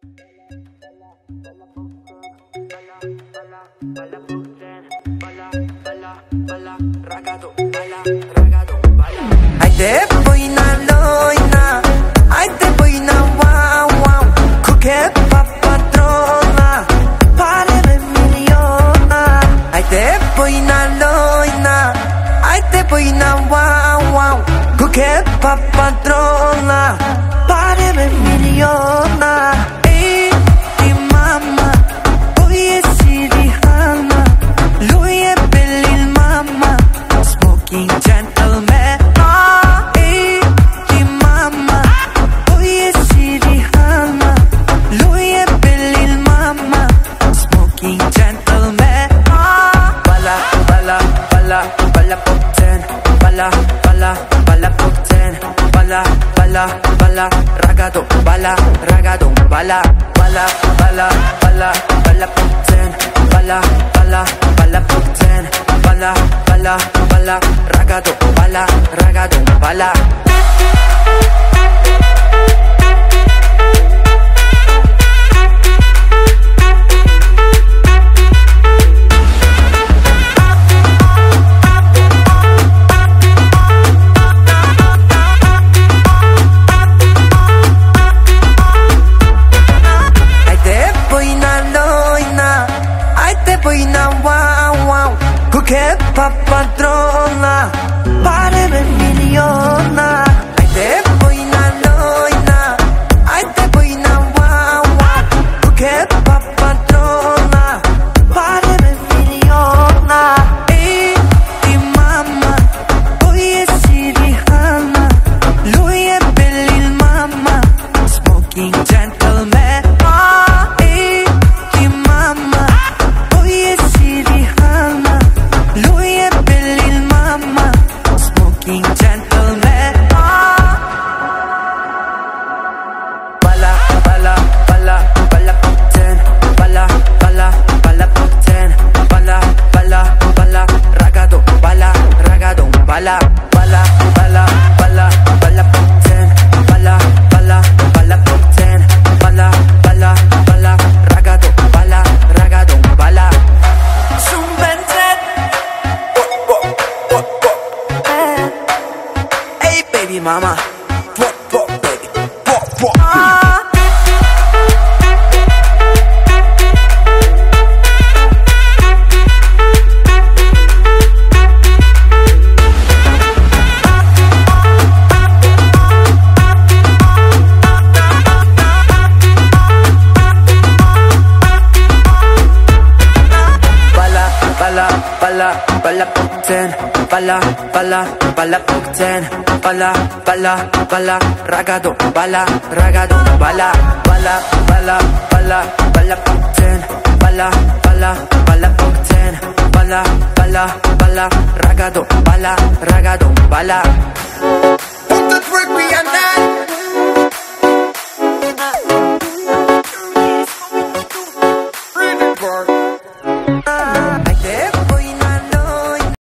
Ai te boina loina, ai te boina wow wow, kuke papatrona, pareme miliona. Ai te boina loina, ai te boina wow wow, kuke papatrona, pareme miliona. Ehi di mamma, poi è Sirihana, lui è bello il mamma, smoking gentleman. Balla, ragazzo, balla, ragazzo, balla, balla, balla, balla, balla, putten, balla, balla, balla, putten, balla, balla, balla, ragazzo, balla, ragazzo, balla. Che papadrona, pareme miliona. Ai te boina loina, ai te boina wow wow. Che papadrona, pareme miliona. Ehi di mamma, poi è Sirihana, lui è bello il mamma, smoking gentleman. Balla, balla, balla, balla, balla, putten, balla, balla, balla, putten, balla, balla, balla, ragazzo, balla, ragazzo, balla. Su un Bentley. Hey baby mama, baby, balla, balla, putten, balla, balla, balla, putten, balla, balla, balla, ragazzo, balla, ragazzo, balla, balla, balla, balla, balla, putten, balla, balla, balla, putten, balla, balla, balla, ragazzo, balla, ragazzo, balla. Put the trick behind that.